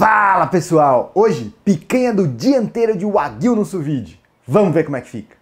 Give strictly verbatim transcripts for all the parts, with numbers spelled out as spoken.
Fala pessoal! Hoje, picanha do dianteiro de Wagyu no sous vide. Vamos ver como é que fica.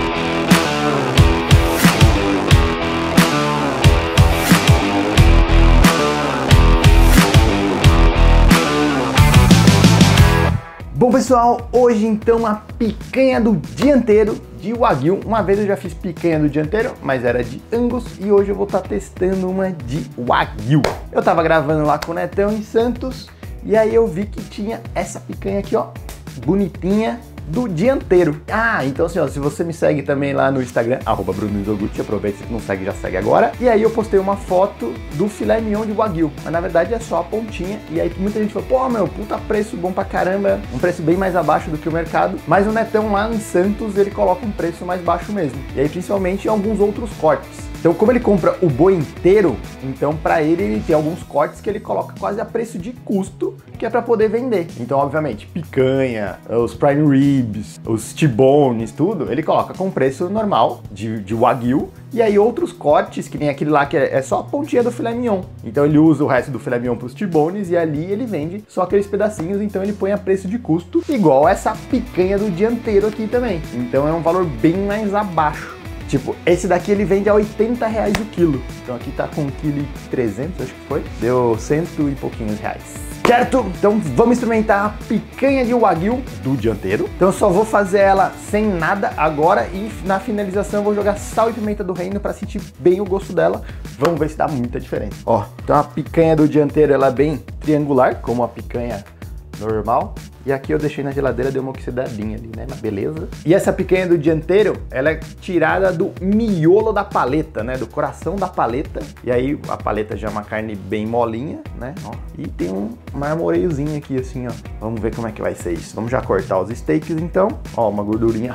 Bom pessoal, hoje então a picanha do dianteiro de Wagyu. Uma vez eu já fiz picanha do dianteiro, mas era de Angus, e hoje eu vou estar testando uma de Wagyu. Eu tava gravando lá com o Netão em Santos, e aí eu vi que tinha essa picanha aqui, ó, bonitinha, do dianteiro. Ah, então assim, ó, se você me segue também lá no Instagram, arroba Bruno Isoguchi, aproveita, se não segue, já segue agora. E aí eu postei uma foto do filé mignon de Wagyu, mas na verdade é só a pontinha. E aí muita gente falou, pô, meu, puta preço bom pra caramba, um preço bem mais abaixo do que o mercado. Mas o Netão lá em Santos, ele coloca um preço mais baixo mesmo. E aí principalmente em alguns outros cortes. Então, como ele compra o boi inteiro, então para ele, ele tem alguns cortes que ele coloca quase a preço de custo, que é para poder vender. Então, obviamente, picanha, os prime ribs, os T-bones, tudo, ele coloca com preço normal de, de Wagyu. E aí outros cortes, que nem aquele lá que é, é só a pontinha do filé mignon. Então ele usa o resto do filé mignon para os T-bones e ali ele vende só aqueles pedacinhos, então ele põe a preço de custo, igual essa picanha do dianteiro aqui também. Então é um valor bem mais abaixo. Tipo, esse daqui ele vende a oitenta reais o quilo. Então aqui tá com um vírgula trezentos quilos, acho que foi. Deu cento e pouquinhos reais. Certo? Então vamos experimentar a picanha de Wagyu do dianteiro. Então eu só vou fazer ela sem nada agora e na finalização eu vou jogar sal e pimenta do reino para sentir bem o gosto dela. Vamos ver se dá muita diferença. Ó, então a picanha do dianteiro ela é bem triangular, como a picanha normal. E aqui eu deixei na geladeira, deu uma oxidadinha ali, né? Mas beleza. E essa picanha do dianteiro, ela é tirada do miolo da paleta, né? Do coração da paleta. E aí a paleta já é uma carne bem molinha, né? Ó, e tem um marmoreiozinho aqui, assim, ó. Vamos ver como é que vai ser isso. Vamos já cortar os steaks, então. Ó, uma gordurinha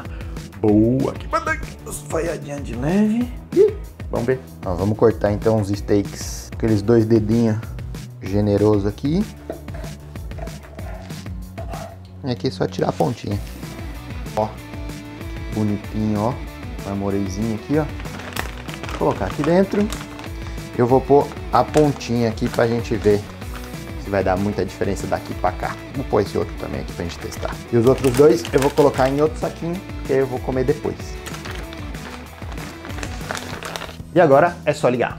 boa aqui. Os falhadinhas de leve. E vamos ver. Ó, vamos cortar então os steaks. Aqueles dois dedinhos generosos aqui. E aqui é só tirar a pontinha. Ó, bonitinho, ó. Marmoreizinho aqui, ó. Vou colocar aqui dentro. Eu vou pôr a pontinha aqui pra gente ver se vai dar muita diferença daqui pra cá. Vou pôr esse outro também aqui pra gente testar. E os outros dois eu vou colocar em outro saquinho, que aí eu vou comer depois. E agora é só ligar.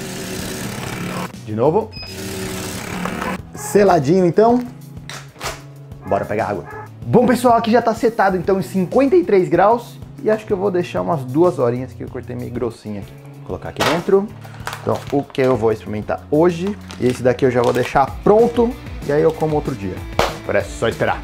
De novo. Seladinho então. Bora pegar água. Bom pessoal, aqui já tá setado então em cinquenta e três graus. E acho que eu vou deixar umas duas horinhas que eu cortei meio grossinho aqui. Vou colocar aqui dentro. Então o que eu vou experimentar hoje. E esse daqui eu já vou deixar pronto. E aí eu como outro dia. Agora é só esperar.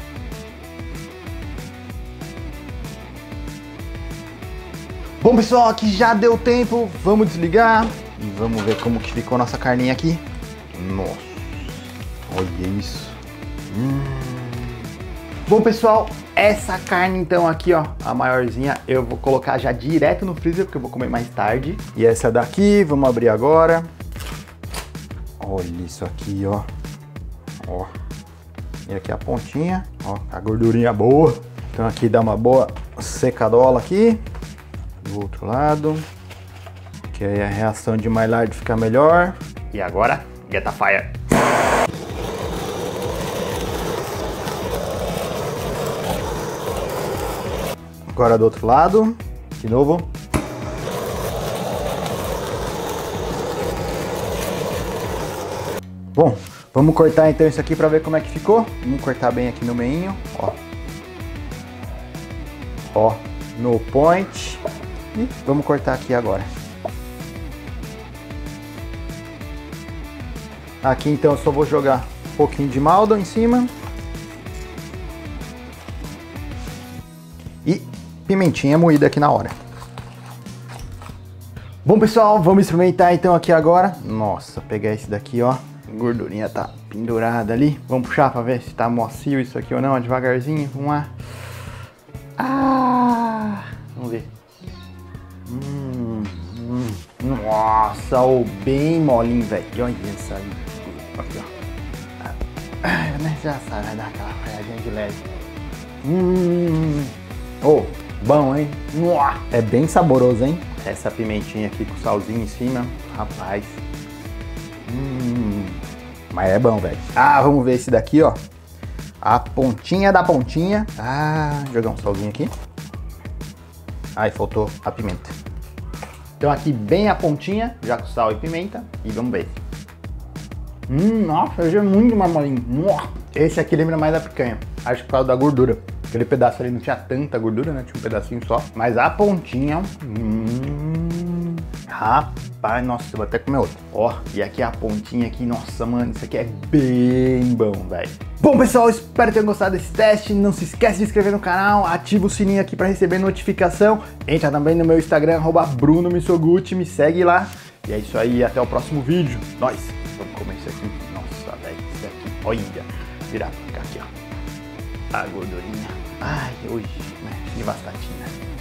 Bom pessoal, aqui já deu tempo. Vamos desligar. E vamos ver como que ficou nossa carninha aqui. Nossa. Olha isso. Hum. Bom pessoal, essa carne então aqui, ó, a maiorzinha, eu vou colocar já direto no freezer, porque eu vou comer mais tarde. E essa daqui, vamos abrir agora. Olha isso aqui, ó. Ó. E aqui a pontinha, ó, a gordurinha boa. Então aqui dá uma boa secadola aqui. Do outro lado. Que aí a reação de Maillard fica melhor. E agora, get a fire. Agora do outro lado, de novo. Bom, vamos cortar então isso aqui para ver como é que ficou. Vamos cortar bem aqui no meinho, ó. Ó, no point. E vamos cortar aqui agora. Aqui então eu só vou jogar um pouquinho de maldo em cima. E pimentinha moída aqui na hora. Bom pessoal, vamos experimentar então aqui agora. Nossa, pegar esse daqui, ó. A gordurinha tá pendurada ali. Vamos puxar pra ver se tá macio isso aqui ou não, devagarzinho. Vamos lá. Ah, vamos ver. Hum, hum. Nossa, oh, bem molinho, velho. Olha isso aí. Aqui, ó. Ah, já sabe, vai dar aquela falhadinha de leve. Hum. Oh, bom, hein? É bem saboroso, hein? Essa pimentinha aqui com salzinho em cima, rapaz. Hum. Mas é bom, velho. Ah, vamos ver esse daqui, ó. A pontinha da pontinha. Ah, jogar um salzinho aqui. Ai, faltou a pimenta. Então aqui bem a pontinha, já com sal e pimenta. E vamos ver. Hum, nossa, hoje é muito mais molinho. Esse aqui lembra mais da picanha. Acho que por causa da gordura. Aquele pedaço ali não tinha tanta gordura, né? Tinha um pedacinho só. Mas a pontinha... Hum, rapaz, nossa, eu vou até comer outro. Ó, e aqui a pontinha aqui, nossa, mano, isso aqui é bem bom, velho. Bom, pessoal, espero que tenham gostado desse teste. Não se esquece de se inscrever no canal, ativa o sininho aqui para receber notificação. Entra também no meu Instagram, arroba Bruno Misoguchi, me segue lá. E é isso aí, até o próximo vídeo. Nós, vamos comer isso aqui. Nossa, velho, isso aqui, olha. Virar pra cá aqui, ó. A gordurinha. Ai, hoje, né, de bastatinha.